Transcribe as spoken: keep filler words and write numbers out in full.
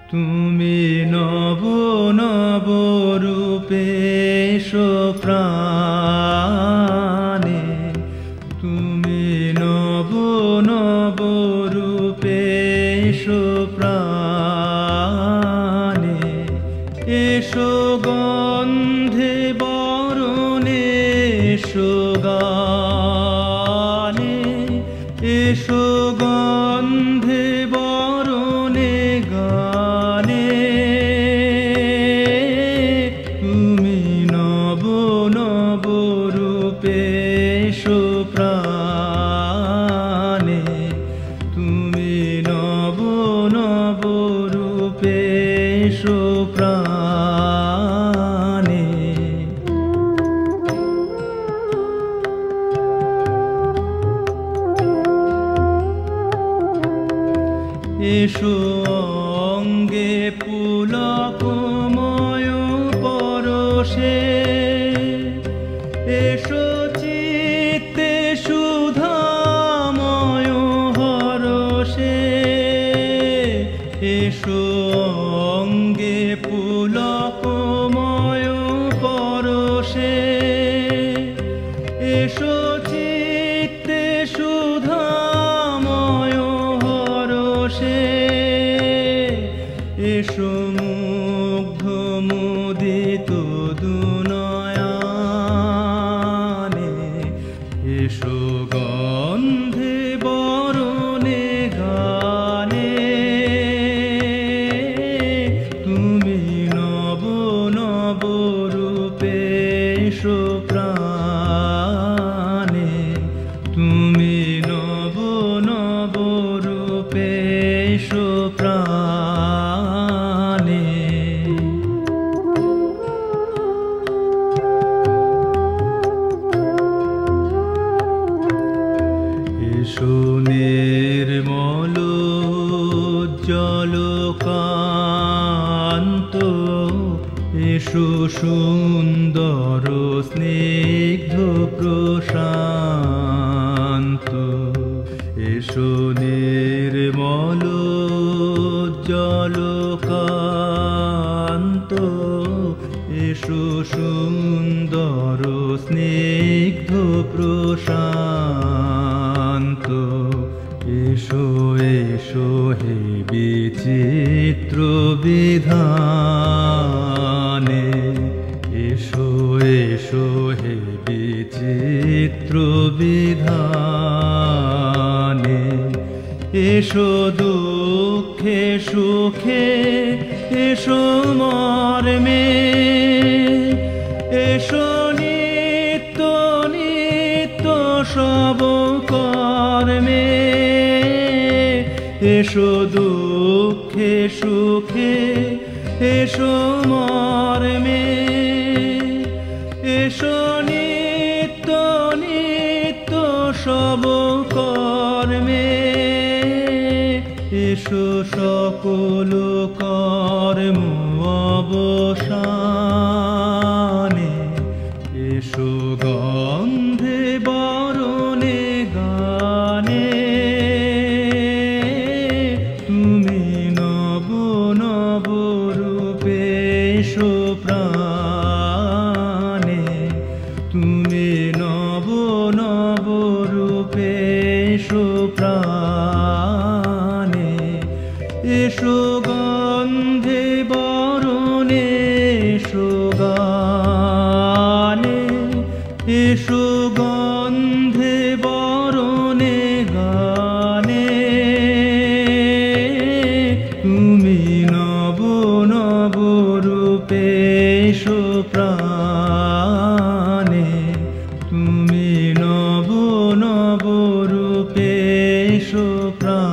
তুমি নব নব রূপে এসো প্রাণে, তুমি নব নব রূপে এসো প্রাণে, এসো গন্ধে বরণে এসো গানে, এসো গন্ধে বরণে গানে, তুমি নব নব রূপে এসো প্রাণে, তুমি নব নব রূপে এসো প্রাণে। এসো অঙ্গে পুলকময় পরশে, এসো চিত্তে সুধাময় হরষে, এসো অঙ্গে পুলকময় পরশে, এসো চিত্তে সুধাময় হরষে, এসো মুগ্ধ মুদিত দুনয়নে, এসো গন্ধে বরণে গানে, তুমি নব নব রূপে এসো প্রাণে, তুমি নব নব রূপে এসো প্রাণে। এসো নির্মল জলকান্ত, এসো সুন্দর স্নিগ্ধ প্রশান্ত, এসো নির্মল জলকান্ত, এসো সুন্দর স্নিগ্ধ প্রশান্ত, এসো এসো হে বিচিত্র বিধানে, এসো এসো হে বিচিত্র বিধানে, এসো দুঃখে সুখে এসো মর্মে, এসো নিত্য নিত্য সব কর্মে, এসো দুঃখে সুখে এসো মর্মে, এসো নিত্য নিত্য সব কর্মে, এসো সকল কর্ম অবসানে, এসো গন্ধে বরণে গানে, তুমি নব নব রূপে এসো প্রাণে, তুমি নব নব রূপে এসো প্রাণে, এসো গন্ধে বরণে এসো গানে, এসো গন্ধে বরণে গানে, তুমি নব নব রূপে এসো প্রাণে, তুমি নব নব রূপে এসো প্রাণে।